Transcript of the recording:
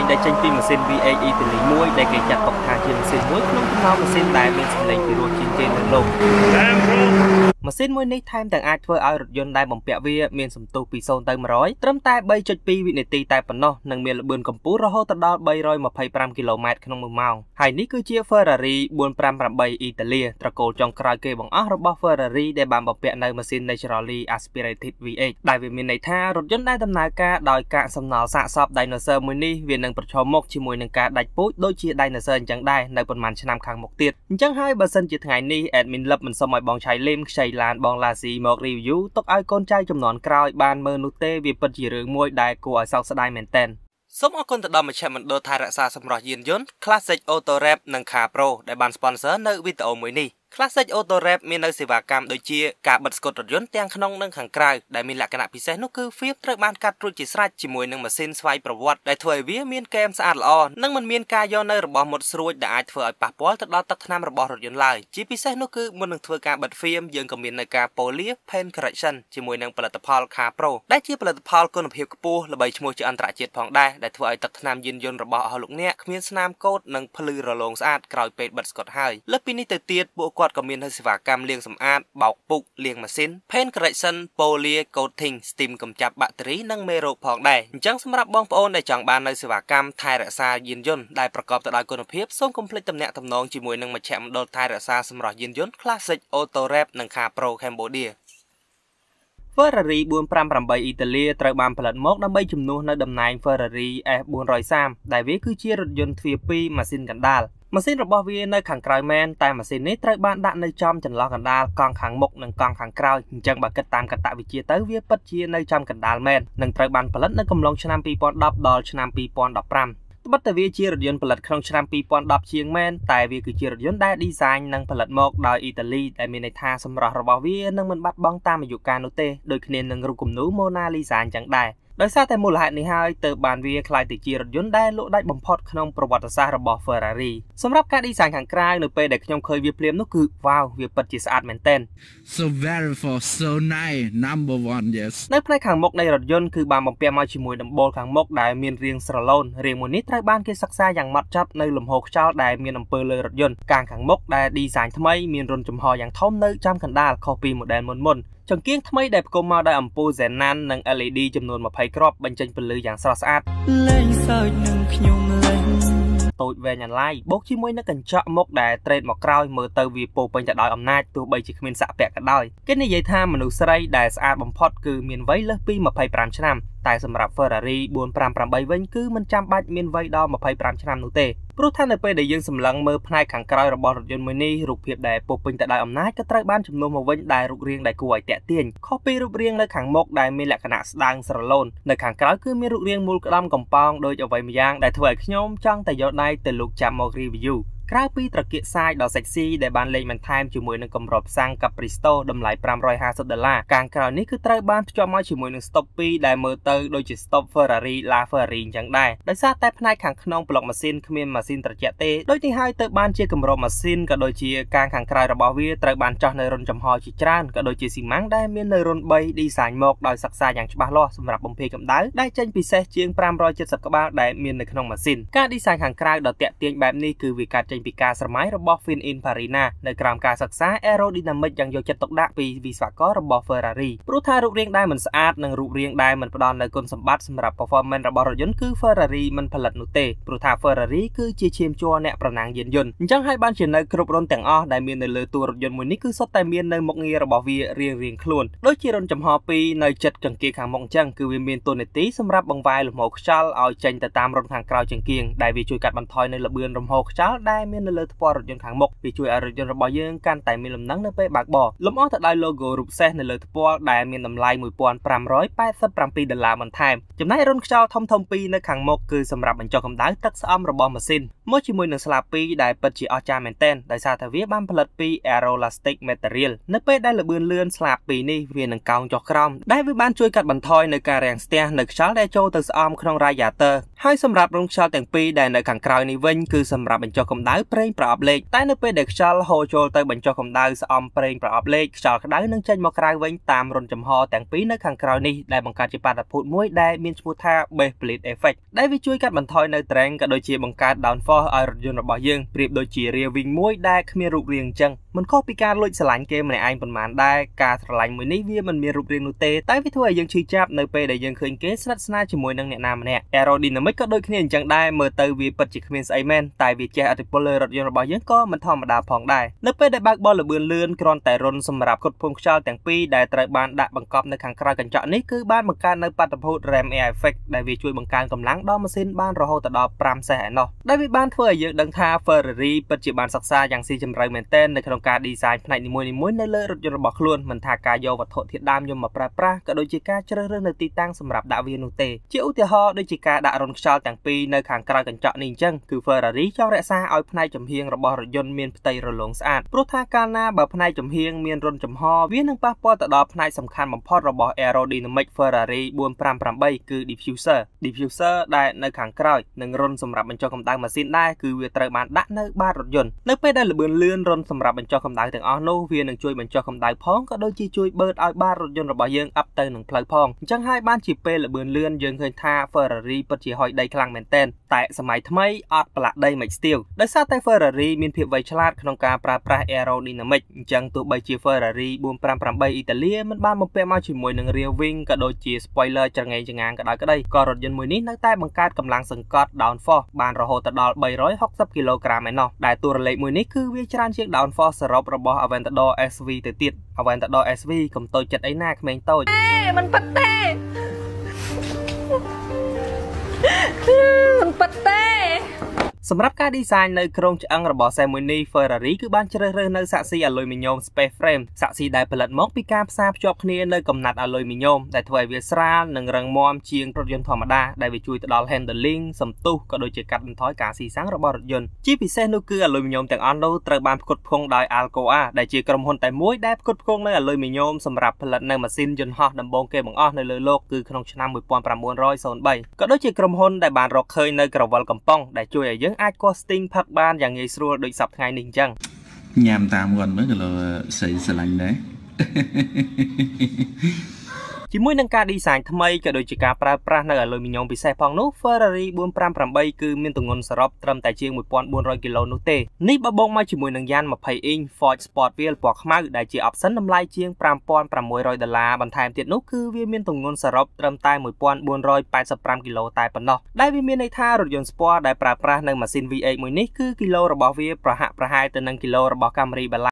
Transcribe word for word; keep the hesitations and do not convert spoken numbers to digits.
ដែលចេញពីម៉ាស៊ីន V eight Italy មួយដែលគេចាត់ទុកថាជាម៉ាស៊ីនមួយក្នុងចំណោមម៉ាស៊ីនដែលមានសម្លេងពីរោះជាងគេនៅលោកម៉ាស៊ីនមួយនេះថែមទាំងអាចធ្វើឲ្យរថយន្តដែលបំពាក់វាមានសន្ទុះពី ศูนย์ ទៅ một trăm ត្រឹមតែ ba phẩy hai វិនាទីតែប៉ុណ្ណោះនិងមានល្បឿនកម្ពស់រហូតដល់ ba hundred twenty-five គីឡូម៉ែត្រក្នុងមួយម៉ោងហើយនេះគឺជា Ferrari four fifty-eight Italia ត្រកូលចុងក្រោយគេបង្អស់របស់ Ferrari ដែលបានបំពាក់នៅម៉ាស៊ីន naturally aspirated V eight ដែលវាមានន័យថារថយន្តដែលដំណើរការដោយកាកសំណល់សាកសព dinosaur មួយនេះវានឹងប្រឈមមុខជាមួយនឹងការដាច់ពូជដូចជា dinosaur អញ្ចឹងដែរនៅប៉ុន្មានឆ្នាំខាងមុខទៀតអញ្ចឹងហើយបើសិនជាថ្ងៃនេះ admin lab មិនសុំឲ្យបងឆៃលេមខ្ចីឡានបងឡាស៊ីមក review ទុកឲ្យកូនចៅចំនួនក្រោយបានមើលនោះទេវាពិតជារឿងមួយដែលគួរឲ្យសោកស្ដាយមែនទែនសូមអរគុណទៅដល់មជ្ឈមណ្ឌលថែរក្សាសម្រស់យានយន្ត Classic Auto Wrap និង Car Pro ដែលបាន sponsor នៅវីដេអូមួយនេះ Classic Auto Wrap មាននៅសេវាកម្មដូចជាការបិទស្កុតរថយន្តទាំងក្នុងនិងខាងក្រៅដែលមានលក្ខណៈពិសេសនោះគឺ Fiat ត្រូវបានកាត់រួចជាស្រេចជាមួយនឹងម៉ាស៊ីនស្វ័យប្រវត្តិដែលធ្វើឲ្យវាមានគែមស្អាតល្អនិងមិនមានការយកនៅរបស់មុតស្រួចដែលអាចធ្វើឲ្យប៉ះពាល់ទៅដល់ទឹកថ្នាំរបស់រថយន្តឡើយជាពិសេសនោះគឺមុននឹងធ្វើការបិទ Film យើងក៏មាននៅការ Polish Paint Correction ជាមួយនឹងផលិតផល Car Pro ដែលជាផលិតផលគុណភាពខ្ពស់ល្បីឈ្មោះជាអន្តរជាតិផងដែរដែលធ្វើឲ្យទឹកថ្នាំយានយន្តរបស់អស់លោកអ្នកគ្មានស្នាមកូដនិងភ្លឺរលោងស្អាតក្រោយពេលបិទស្កុតហើយលើសពីនេះទៅទៀតពួកគាត់ក៏មាននៅសេវាកម្មលាងសម្អាតបោកពុកលាងម៉ាស៊ីន Paint Correction Polish Coating Steam កម្ចាត់បាក់តេរីនិងមេរោគផងដែរអញ្ចឹងសម្រាប់បងប្អូនដែលចង់បាននៅសេវាកម្មថែរក្សាយានយន្តដែលប្រកបទៅដោយគុណភាពសូមកុំភ្លេចទំនាក់ទំនងជាមួយនឹងមជ្ឈមណ្ឌលថែរក្សាសម្រស់យានយន្ត Classic Auto Wrap និង Car Pro Cambodia Ferrari four fifty-eight Italia ត្រូវបានផលិតមកដើម្បីជំនួសនៅតំណែង Ferrari S four thirty ដែលវាគឺជារថយន្តទ្វារពីរម៉ាស៊ីនកណ្ដាលម៉ាស៊ីនរបស់វានៅខាងក្រោយមែនតែម៉ាស៊ីននេះត្រូវបានដាក់នៅចំចន្លោះកណ្ដាលកង់ខាងមុខនិងកង់ខាងក្រោយអញ្ចឹងបើគិតតាមកតវិជ្ជាទៅវាពិតជានៅចំកណ្ដាលមែននិងត្រូវបានផលិតនៅកំឡុងឆ្នាំtwo thousand tenដល់ឆ្នាំtwo thousand fifteenត្បិតតែវាជារថយន្តផលិតក្នុងឆ្នាំtwo thousand tenជាងមែនតែវាគឺជារថយន្តដែល design និងផលិតមកដោយអ៊ីតាលីដែលមានន័យថាសម្រស់របស់វានឹងមិនបាត់បង់តាមអាយុកាលនោះទេដូចគ្នានឹងរូបគំនូរ Mona Lisa អញ្ចឹងដែរដោយសារតែមូលហេតុនេះហើយទើបបានវាក្លាយទៅជារថយន្តដែលលក់ដាច់បំផុតក្នុងប្រវត្តិសាស្ត្ររបស់ Ferrari សម្រាប់ការ design ខាងក្រៅនៅពេលដែលខ្ញុំឃើញវាភ្លាមនោះគឺវ៉ាវវាពិតជាស្អាតមែនទែន So very for so nice number one yes នៅផ្នែកខាងមុខនៃរថយន្តគឺបានបំពាក់មកជាមួយដំបូលខាងមុខដែលមានរាងស្រឡូនរាងមួយនេះត្រូវបានគេសិក្សាយ៉ាងម៉ត់ចត់នៅលំហូរខ្យល់ដែលមានអំពើលើរថយន្តកាងខាងមុខដែល design ថ្មីមានរុនចំហយ៉ាងធំនៅចំកណ្ដាលខុសពី model មុនមុនចង្គៀងថ្មីដែលផ្គុំមកដោយអំពូល Xenon និង L E D ចំនួនtwentyគ្រាប់បញ្ចេញពន្លឺយ៉ាងស្រស់ស្អាតលេងសើចនឹងខ្ញុំលេងតូចវែងអាឡៃបូកជាមួយនឹងកញ្ចក់មុខដែលត្រេតមកក្រោយមើលទៅវាពោពេញទៅដោយអំណាចទោះបីជាគ្មានសាក់ពាក់ក៏ដោយគេនិយាយថាមនុស្សស្រីដែលស្អាតបំផុតគឺមានវ័យលើសពីtwenty-fiveឆ្នាំតែសម្រាប់ Ferrari four fifty-eightវិញគឺមិនចាំបាច់មានវ័យដល់twenty-fiveឆ្នាំនោះទេព្រោះថានៅពេលដែលយើងសម្លឹងមើលផ្នែកខាងក្រោយរបស់រថយន្តមួយនេះរូបភាពដែលពោពេញទៅដោយអំណាចក៏ត្រូវបានជំនួសមកវិញដែលរូបរាងដែលគួរឲ្យទាក់ទាញខុសពីរូបរាងនៅខាងមុខដែលមានលក្ខណៈស្ដើងស្រឡូននៅខាងក្រោយគឺមានរូបរាងមូលក្តំកំប៉ោងដោយអ្វីម្យ៉ាងដែលធ្វើឲ្យខ្ញុំចង់តែយកដៃទៅលូកចាប់មក reviewក្រៅពីត្រគាកសាយដ៏ sexy ដែលបានលេងបន្ថែមជាមួយនឹងកម្របសាំង Capristo តម្លៃfive hundred fiftyដុល្លារកាងក្រោយនេះគឺត្រូវបានភ្ជាប់មកជាមួយនឹង stop twoដែលមើលទៅដូចជា stop Ferrari La Ferrari អញ្ចឹងដែរដោយសារតែផ្នែកខាងក្នុងប្លុកម៉ាស៊ីនគ្មានម៉ាស៊ីនត្រជាក់ទេដូចនេះហើយទៅបានជាកម្របម៉ាស៊ីនក៏ដូចជាកាងខាងក្រោយរបស់វាត្រូវបានចោះនៅរុនចំហជាច្រើនក៏ដូចជាស៊ីម៉ាំងដែលមាននៅរុនthree ឌីហ្សាញមកដោយសិក្សាយ៉ាងច្បាស់លាស់សម្រាប់បំភាយកម្ដៅដែលចេញពិសេសជាងfive hundred seventyក្បាលដែលមាននៅក្នុងម៉ាស៊ីនការ design ខាងក្រៅដ៏ទាក់ទាញបែបនេះគឺវាកើតចេញពីការស្រមៃរបស់ Pininfarina នៅក្រោមការសិក្សា aerodynamic យ៉ាងយកចិត្តទុកដាក់ពីវិស្វកររបស់ Ferrari ព្រោះថារូបរាងដែលមិនស្អាតនិងរូបរាងដែលមិនផ្ដល់នូវគុណសម្បត្តិសម្រាប់ performance របស់រថយន្តគឺ Ferrari មិនផលិតនោះទេព្រោះថា Ferrari គឺជាឈាមជ័រអ្នកប្រណាំងយានយន្តអញ្ចឹងហើយបានជានៅគ្រប់រុនទាំងអស់ដែលមាននៅលើតួរថយន្តមួយនេះគឺសុទ្ធតែមាននៅមុខងាររបស់វារៀងរៀងខ្លួនដូចជារុនចំហtwoនៅចិត្តចង្គៀងខាងមុខអញ្ចឹងគឺវាមានតួនាទីសម្រាប់បង្វែរលំហូរខ្យល់ឲ្យចេញទៅតាមរុនខាងក្រោយចង្គៀងដែលវាជួយកាត់បន្ថយនៅល្បឿនលំហូរខ្យល់ដែលមាននៅលើថ្ពាល់រថយន្តខាងមុខវាជួយឲ្យរថយន្តរបស់យើងកាន់តែមានលំនឹងនៅពេលបើកបរលំអស់ទៅដោយ logo រូបសេះនៅលើថ្ពាល់ដែលមានតម្លៃfifteen eighty-sevenដុល្លារបន្ថែមចំណែករុនខ្យល់ធំធំពីរនៅខាងមុខគឺសម្រាប់បញ្ចុះកម្ដៅទឹកស្អំរបស់ម៉ាស៊ីនមកជាមួយនឹងស្លាបពីរដែលពិតជាអស្ចារ្យមែនទែនដោយសារតែវាបានផលិតពី aeroelastic material នៅពេលដែលល្បឿនលឿនស្លាបពីរនេះវានឹងកោងចុះក្រោមដែលវាបានជួយកាត់បន្ថយនៅការរាំងស្ទះនៅខ្យល់ដែលចូលទៅស្អំក្នុង radiator ហើយសម្រាប់រុនខ្យល់ទាំងពីរដែលនៅខាងក្រោយនេះវិញគឺសម្រាប់បញ្ចុះកម្ដៅប្រេងប្រអប់លេខតែនៅពេលដែលខ្យល់ហូរចូលទៅបញ្ចុះកម្ដៅស្អំប្រេងប្រអប់លេខខ្យល់ក្តៅនឹងចេញមកក្រៅវិញតាមរន្ធចំហទាំងពីរនៅខាងក្រោយនេះដែលបង្កើតជាបាតុភូតមួយដែលមានឈ្មោះថា base plate effect ដែលវាជួយកាត់បន្ថយនៅ train ក៏ដូចជាបង្កើត downforce ឲ្យរថយន្តរបស់យើងប្រៀបដូចជារាវិញមួយដែលគ្មានរូបរាងអញ្ចឹងមិនខុសពីការលួចស្រឡាញ់គេម្នាក់ឯងប៉ុន្មានដែរការស្រឡាញ់មួយនេះវាមិនមានរូបរាងនោះទេតែវាធ្វើឲ្យយើងឈឺចាប់នៅពេលដែលយើងឃើញគេស្និទ្ធស្នាលជាមួយនឹងអ្នកណាម្នាក់ aerodynamic ក៏ដូចគ្នាអញ្ចឹងដែរមើលទៅវាពិតជាគ្មានស្អីមែនតែវាចេះឥទ្ធិពលលើរថយន្តរបស់យើងក៏មិនធម្មតាផងដែរនៅពេលដែលបើកបោល្បឿនលឿនគ្រាន់តែរុនសម្រាប់ផ្គត់ផ្គង់ខ្យល់ទាំងពីរដែលត្រូវបានដាក់បង្កប់នៅខាងក្រៅកញ្ចក់នេះគឺបានបង្កើតនៅបាតុភូត ram air effect ដែលវាជួយបង្កើនកម្លាំងដល់ម៉ាស៊ីនបានរហូតដល់fiveសេសឯណោះដែលវាបានធ្វើឲ្យយើងដឹងថា Ferrari ពិតជាបានសិក្សាយ៉ាងស៊ីជម្រៅមែនទែននៅក្នុងការ design ផ្នែកនីមួយៗនៅលើរថយន្តរបស់ខ្លួនមិនថាការយកវត្ថុធាតុដើមយកមកប្រើប្រាស់ក៏ដូចជាការជ្រើសរើសនៅទីតាំងសម្រាប់ដាក់វានោះទេជាឧទាហរណ៍ដូចជាការដាក់រុនខ្យល់ទាំងពីរនៅខាងក្រៅកញ្ចក់នេះអញ្ចឹងគឺ Ferrari ចង់រក្សាឲ្យផ្នែកចំហៀងរបស់រថយន្តមានផ្ទៃរលោងស្អាតព្រោះថាកាលណាបើផ្នែកចំហៀងមានរុនចំហវានឹងប៉ះពាល់ទៅដល់ផ្នែកសំខាន់បំផុតរបស់ aerodynamic Ferrari four fifty-eightគឺ diffuser diffuser ដែលនៅខាងក្រោយនឹងរុនសម្រាប់បញ្ចុះកម្ដៅម៉ាស៊ីនដែរគឺវាត្រូវបានដាក់នៅបាតរថយន្តនៅពេលដែលល្បឿនលឿនរុនសម្រាប់បញ្ចុះកម្ដៅទាំងអស់នោះវានឹងជួយបញ្ចុះកម្ដៅផងក៏ដូចជាជួយបឺតឲ្យបាតរថយន្តរបស់យើងអាប់ទៅនឹងផ្លូវផងអញ្ចឹងហើយបានជាពេលល្បឿនលឿនយើងឃើញថា Ferrari ពិតជាហុយដីខ្លាំងមែនទែនតែសម័យថ្មីអត់ប្រឡាក់ដីមិនស្ទៀវដោយសារតែ Ferrari មានភាពវៃឆ្លាតក្នុងការប្រើប្រាស់ aerodynamic អញ្ចឹងទោះបីជា Ferrari four fifty-eight Italia មិនបានបំពាក់មកជាមួយនឹង rear wing ក៏ដូចជា spoiler ចង្អេងចង្ងាងក៏ដោយក្តីក៏រថយន្តមួយនេះនៅតែបង្កើតកម្លាំងសង្កត់ downforce បានរហូតដល់three hundred sixtyគីឡូក្រាមឯណោះដែលតួរលេខមួយនេះគឺវាច្រើនជាង downforce សរុបរបស់ Aventador เอส วี ទៅទៀត Aventador เอส วี កុំតូចចិត្តអីណាក្មេងតូចមិនប៉ិតទេមិនប៉ិតទេសម្រាប់ការ design នៅក្រងឆ្អឹងរបស់xeមួយនេះ Ferrari គឺបានជ្រើសរើសនៅសាក់ស៊ី aluminium space frame សាក់ស៊ីដែលផលិតមកពីការផ្សារភ្ជាប់គ្នានៅកំណាត់ aluminium ដែលធ្វើឲ្យវាស្រាលនិងរឹងមាំជាងរថយន្តធម្មតាដែលវាជួយទៅដល់ handling សំទុះក៏ដូចជាកាត់បន្ថយការស៊ីសាំងរបស់រថយន្តជាពិសេសនោះគឺ aluminium ទាំងអស់នោះត្រូវបានផ្គត់ផ្គង់ដោយ Alcoa ដែលជាក្រុមហ៊ុនតែមួយដែលផ្គត់ផ្គង់នៅ aluminium សម្រាប់ផលិតនៅម៉ាស៊ីនយន្តហោះដំបូងគេបង្អស់នៅលើโลกគឺក្នុងឆ្នាំnineteen oh threeក៏ដូចជាក្រុមហ៊ុនដែលបានរកឃើញនៅក្រវិលកំប៉ុងដែលជួយឲ្យយើងអាចស្ទីងផឹកបានយ៉ាងងាយស្រួលដូចសប្តាហ៍ថ្ងៃនេះអញ្ចឹងញ៉ាំតាមគាត់មើលគីឡូស្អីស្រឡាញ់ដែរជាមួយនឹងការ design ថ្មីក៏ដូចជាការប្រើប្រាស់នៅ aluminium ពិសេសផងនោះ Ferrari four fifty-eightគឺមានទម្ងន់សរុបត្រឹមតែជាងone thousand four hundredគីឡូនោះទេនេះបបូកមកជាមួយនឹងយ៉ានtwentyអ៊ីន Ford Sport Wheel ពណ៌ខ្មៅដែលជា option តម្លៃជាងfive thousand six hundredដុល្លារបន្ថែមទៀតនោះគឺវាមានទម្ងន់សរុបត្រឹមតែone thousand four hundred eighty-fiveគីឡូតែប៉ុណ្ណោះដែលវាមានន័យថារថយន្តស្ពណ៌ដែលប្រើប្រាស់នៅម៉ាស៊ីន V eight មួយនេះគឺគីឡូរបស់វាប្រហាក់ប្រហែលទៅនឹងគីឡូរបស់ Camry